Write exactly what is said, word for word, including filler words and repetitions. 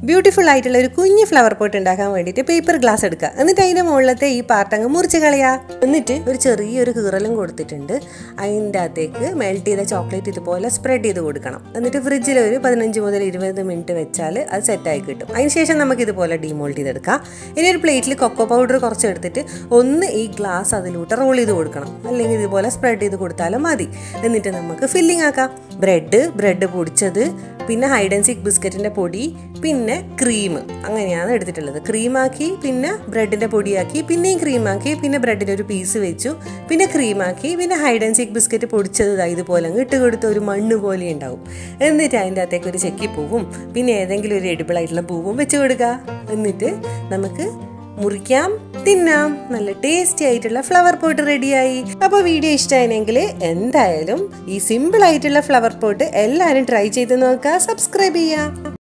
Beautiful ആയിട്ടുള്ള ഒരു കുഞ്ഞ് ഫ്ലവർ പോട്ട് ഉണ്ടാക്കാൻ വേണ്ടിയിട്ട് പേപ്പർ ഗ്ലാസ് എടുക്കുക. എന്നിട്ട് അതിൻ്റെ മുകളിലത്തെ ഈ പാർട്ട് അങ്ങ് മുറിച്ച് കളയാ. എന്നിട്ട് ഒരു ചെറിയൊരു കീറലും കൊടുത്തിട്ടുണ്ട്. അതിൻ്റെ അകത്തേക്ക് മെൽറ്റ് ചെയ്ത ചോക്ലേറ്റ് ഇതുപോലെ സ്പ്രെഡ് ചെയ്ത് കൊടുക്കണം. എന്നിട്ട് ഫ്രിഡ്ജിൽ ഒരു പതിനഞ്ച് മുതൽ ഇരുപത് മിനിറ്റ് വെച്ചാൽ അത് സെറ്റായി കിട്ടും. അതിനുശേഷം നമുക്ക് ഇതുപോലെ ഡീമോൾഡ് ചെയ്തെടുക്കാം. ഇനി ഒരു പ്ലേറ്റിൽ കൊക്കോ പൗഡർ കുറച്ച് എടുത്തിട്ട് ഒന്ന് ഈ ഗ്ലാസ് അതിലൂട്ട് റോൾ ചെയ്ത് കൊടുക്കണം. അല്ലെങ്കിൽ ഇതുപോലെ സ്പ്രെഡ് ചെയ്ത് കൊടുത്താലും മതി. എന്നിട്ട് നമുക്ക് ഫില്ലിംഗ് ആക്കാം. ബ്രെഡ് ബ്രെഡ് പൊടിച്ചത്, പിന്നെ ഹൈഡ് ആൻഡ് സീക്ക് ബിസ്ക്കറ്റിൻ്റെ പൊടി, പിന്നെ ക്രീം, അങ്ങനെയാണ് എടുത്തിട്ടുള്ളത്. ക്രീമാക്കി, പിന്നെ ബ്രെഡിൻ്റെ പൊടിയാക്കി, പിന്നെയും ക്രീമാക്കി, പിന്നെ ബ്രെഡിൻ്റെ ഒരു പീസ് വെച്ചു, പിന്നെ ക്രീമാക്കി, പിന്നെ ഹൈഡ് ആൻഡ് സീക്ക് ബിസ്ക്കറ്റ് പൊടിച്ചത് ഇതുപോലെ ഇട്ട് കൊടുത്ത് ഒരു മണ്ണ് പോലെ ഉണ്ടാവും. എന്നിട്ട് അതിൻ്റെ അകത്തേക്ക് ഒരു ചെക്കിപ്പൂവും പിന്നെ ഏതെങ്കിലും ഒരു എഡിബിൾ ആയിട്ടുള്ള പൂവും വെച്ച് കൊടുക്കുക. എന്നിട്ട് നമുക്ക് മുറിക്കാം, തിന്നാം. നല്ല ടേസ്റ്റി ആയിട്ടുള്ള ഫ്ലവർ പോട്ട് റെഡിയായി. അപ്പോൾ വീഡിയോ ഇഷ്ടമായെങ്കിൽ എന്തായാലും ഈ സിമ്പിൾ ആയിട്ടുള്ള ഫ്ലവർ പോട്ട് എല്ലാവരും ട്രൈ ചെയ്ത് നോക്കുക. സബ്സ്ക്രൈബ് ചെയ്യുക.